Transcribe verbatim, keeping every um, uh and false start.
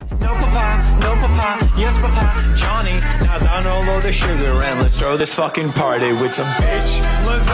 No papa, no papa, yes papa, Johnny. Now down all the sugar and let's throw this fucking party with some bitch lasagna.